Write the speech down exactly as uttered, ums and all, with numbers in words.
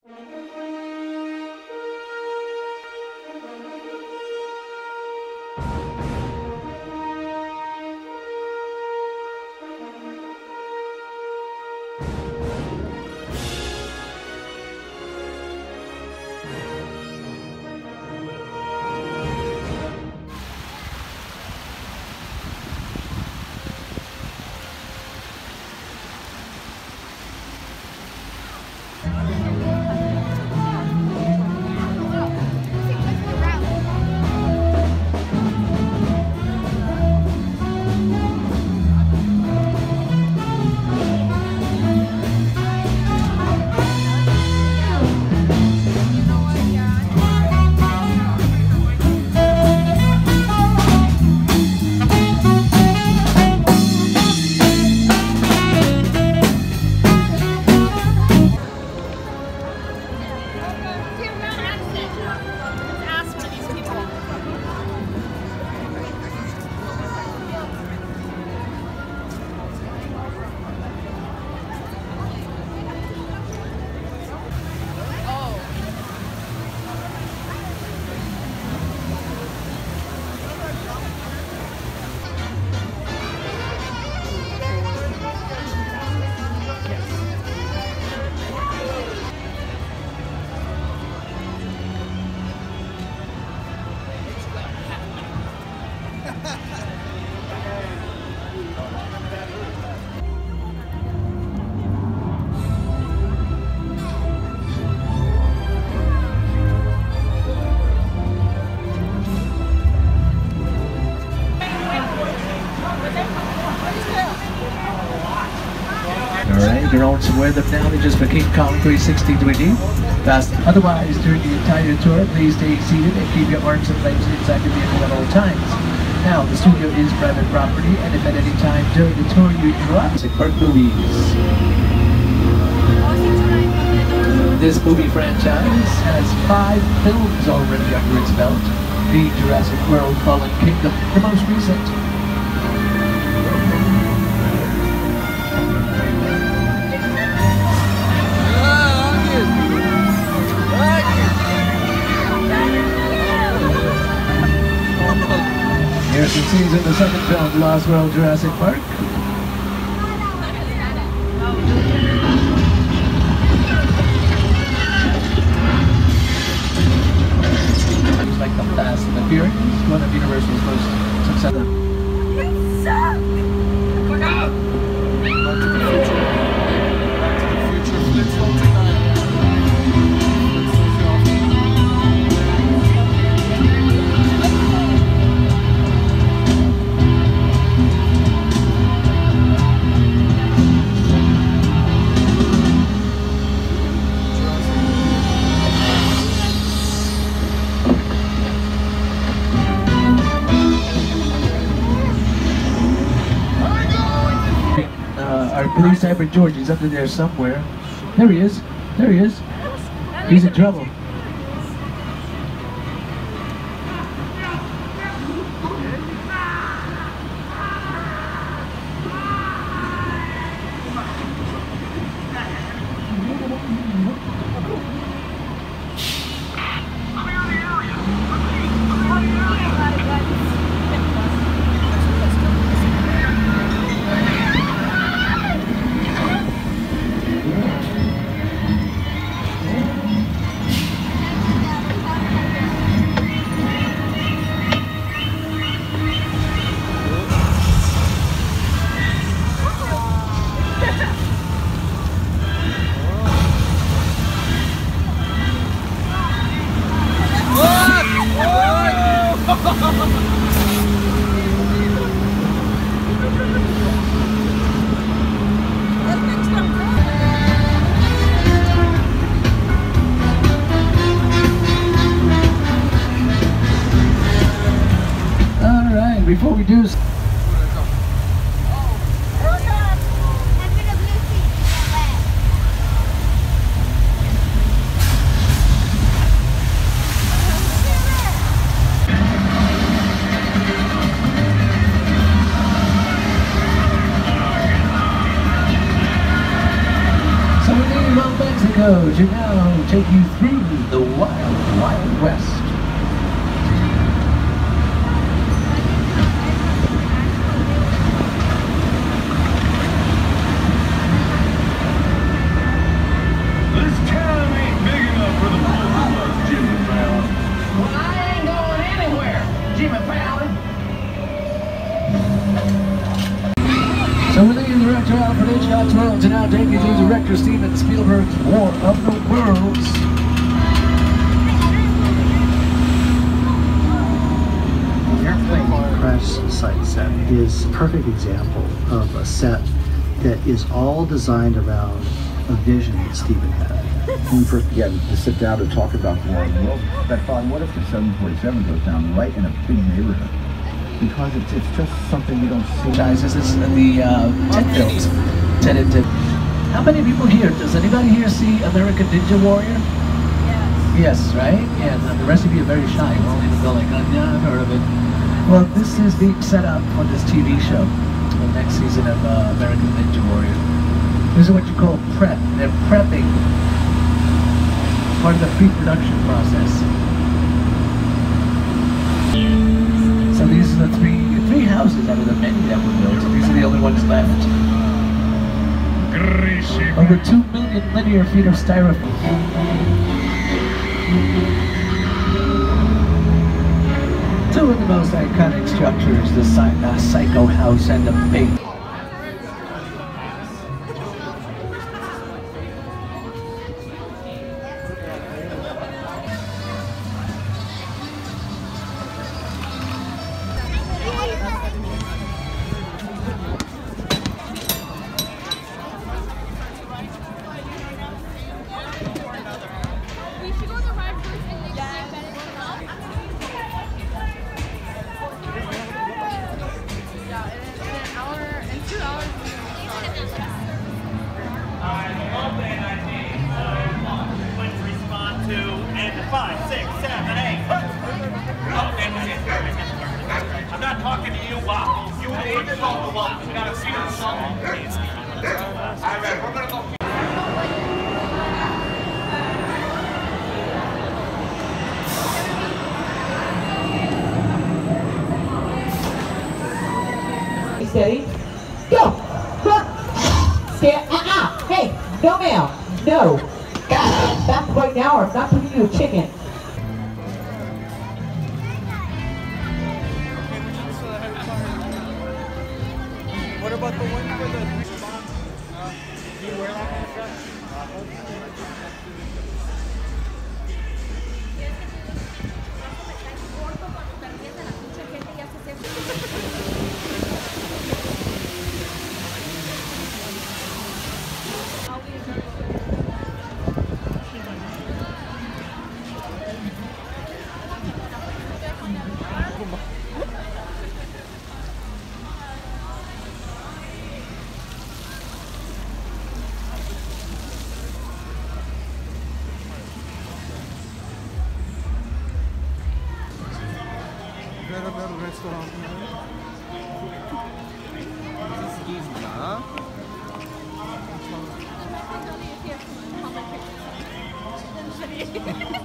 Your own to wear them now, just for King Kong three sixty three D. Fast. Otherwise, during the entire tour, please stay seated and keep your arms and legs inside the vehicle at all times. Now, the studio is private property, and if at any time during the tour you interrupt, Jurassic Park movies. This movie franchise has five films already under its belt. The Jurassic World Fallen Kingdom, the most recent. Here's some scenes in the second film, The Lost World Jurassic Park. It's like the Fast and the Furious, one of Universal's most successful. You suck! Look out! Back to the future. Back to the future. Flintstones tonight. Our police cyber George is up there somewhere. There he is. There he is. He's in trouble. Before we do so. So it is from Mexico to now take you through the Wild, Wild West. This town ain't big enough for the both of us, Jimmy Fallon. Well, I ain't going anywhere, Jimmy Fallon. So we're leaving director Alfred Hitchcock's world to now take you to director Steven Spielberg's War of the Worlds. The airplane crash site set is a perfect example of a set that is all designed around a vision that Steven had. When we first began to sit down to talk about the War of the Worlds, I thought, what if the seven forty-seven goes down right in a big neighborhood? Because it's, it's just something you don't see. Guys, this is the uh, tent built. Tenanted. How many people here? Does anybody here see American Ninja Warrior? Yes. Yes, right? Yeah, the, the rest of you are very shy. We're only in the building. Uh, yeah, I've heard of it. Well, this is being set up for this T V show. The next season of uh, American Ninja Warrior. This is what you call prep. They're prepping. Part of the pre-production process. So these are the three three houses out of the many that were built. So these are the only ones left. Over two million linear feet of styrofoam. Two of the most iconic structures, the uh, Psycho House and the Big. Five, six, seven, eight. I'm not talking to you, Bob. You need to talk to Bob. We gotta see the song. All right, we're gonna go. Steady. Go. Stand. Uh-uh. Hey, no ma'am. No. That's right now, or I'm not putting you a chicken. What about the one for the response? Uh, do you wear that kind of dress? Beraber restoranına. Skizna.